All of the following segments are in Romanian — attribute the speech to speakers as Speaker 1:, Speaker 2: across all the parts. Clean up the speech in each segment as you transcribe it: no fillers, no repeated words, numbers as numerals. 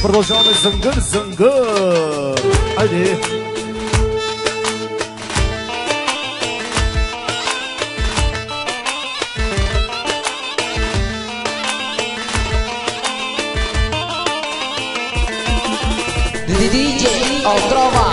Speaker 1: Продължаваме зънгър, зънгър. Айде.
Speaker 2: DJ Otrova.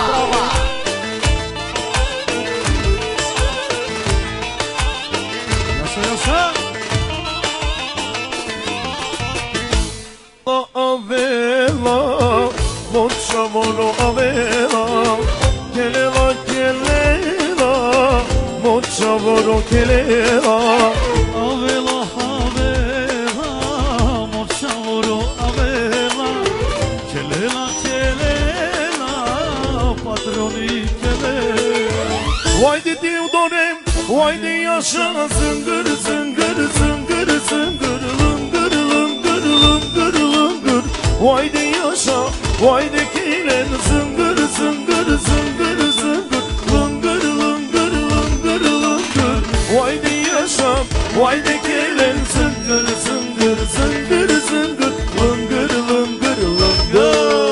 Speaker 1: Avela, mocciamolo avela, kelela kelela, mocciamolo kelela.
Speaker 3: Avela avela, mocciamolo avela, kelela kelela, patroni kelela.
Speaker 1: Haydi Teodorem, haydi yaşa, zıngır zıngır zıngır zıngır, lıngır lıngır lıngır lıngır. Haydi yaşa, haydi kilen, zıngır zıngır zıngır zıngır, lıngır lıngır lıngır lıngır. Haydi yaşa, haydi kilen, zıngır zıngır zıngır zıngır, lıngır lıngır lıngır.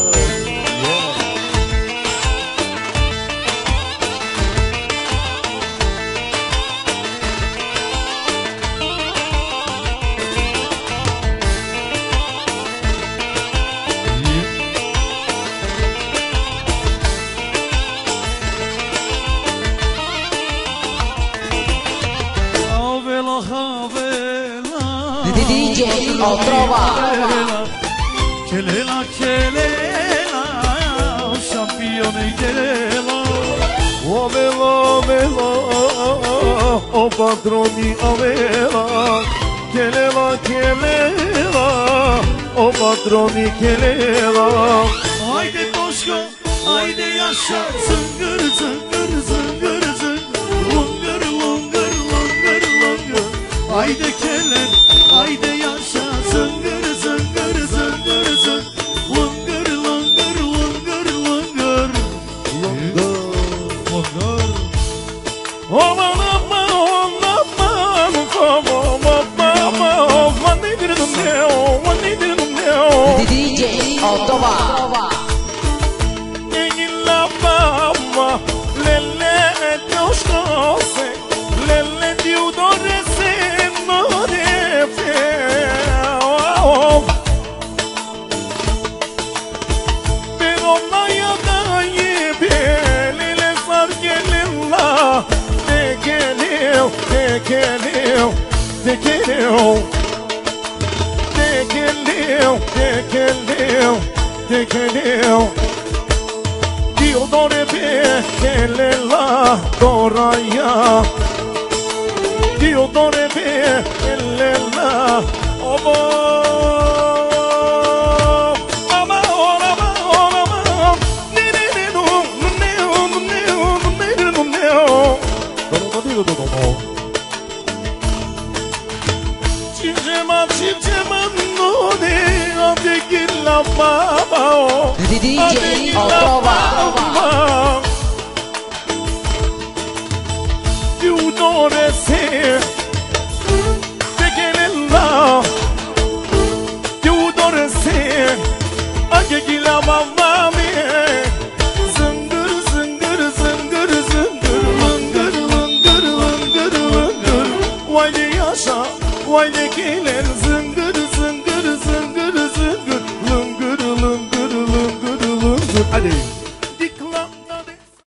Speaker 2: DJ Otrova.
Speaker 3: Kelela kelela, şampiyonu kelela.
Speaker 1: Avela, avela, o patroni avela, kelela, kelela, o patroni kelela.
Speaker 3: Haydi Toşko, haydi yaşa, zıngır zıngır zıngır zıngır, lungır lungır lungır lungır. Haydi kelen, haydi yaşa, zıngır zıngır zıngır zıngır, lungır lungır lungır lungır. Lungır.
Speaker 1: Aman aman aman, aman aman, aman nedirdim ne o, aman nedirdim ne o.
Speaker 2: DJ Otrova.
Speaker 1: Engilla mamma, lelle Toşkose, lelle Teodore sen nodefe. Ben ona ya da yebelele sargelilla, tekeliu, tekeliu, tekeliu, tekeliu, tekeliu, tekeliu. Teodore be kelela doraya, Teodore be kelela obo.
Speaker 2: DJ Otrova.
Speaker 1: Teodore se tekelella, Teodore se agegila mamami, zıngır zıngır zıngır zıngır, lıngır lıngır lıngır lıngır. Vaydi yaşa, vaydi kilen, zıngır zıngır zıngır zıngır, lıngır lıngır lıngır lıngır. Hadi dikla.